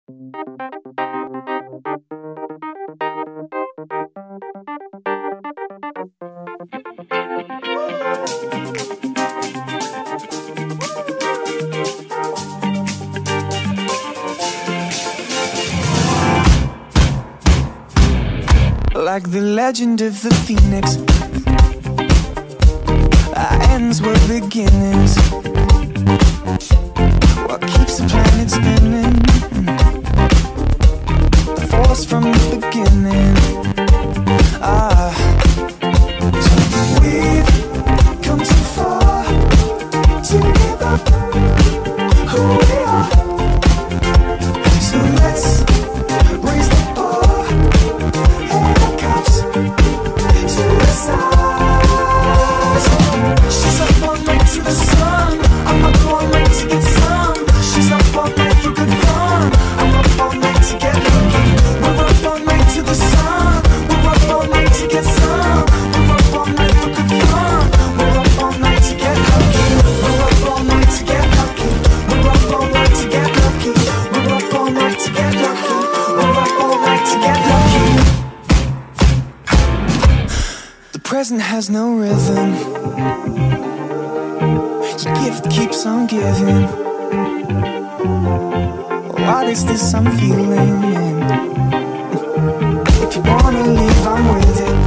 Like the legend of the phoenix, ends were beginnings. What keeps the planet spinning? The force from the beginning. We've come too far to give up who we are. So let's raise the bar and our cups to the stars. She's up all night to the sun. I'm up all night to get some. She's up all night for good fun. I'm up all night to get lucky. We're up all night to the sun. We're up all night to get some. We're up all night for good fun. We're up all night to get lucky. We're up all night to get lucky. We're up all night to get lucky. We're up all night to get lucky. We're up all night to get lucky. The present has no rhythm. Your gift keeps on giving. What is this I'm feeling? If you wanna leave, I'm with it.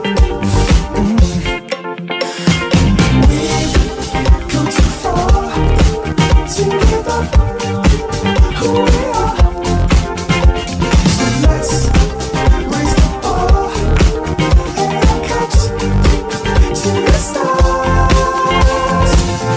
We've come too far to give up who we are. So let's raise the bar and our cups to the stars.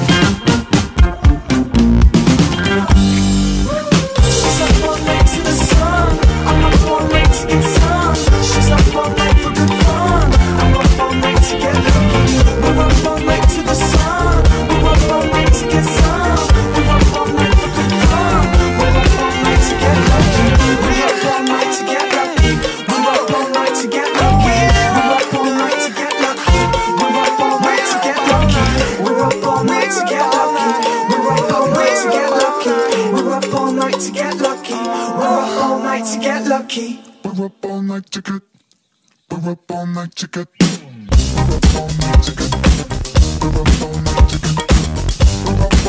She's up all night to the sun. I'm up all night to get some. She's up all night for good fun. I'm up all night to get lucky. We're up all night to the sun. We're up all night to get some. We're up all night for good fun. We're up all night to get lucky. We're up all night to get lucky. We're up all night to get lucky. We're up all night to get lucky. We're up all night to get lucky. We're up all night to get lucky. We're up all night to get lucky. We're up all night to get lucky. We're up all night to get lucky. We're up all night to get. We're up all night to get. We're up all night to get. We're up all night to get. We're up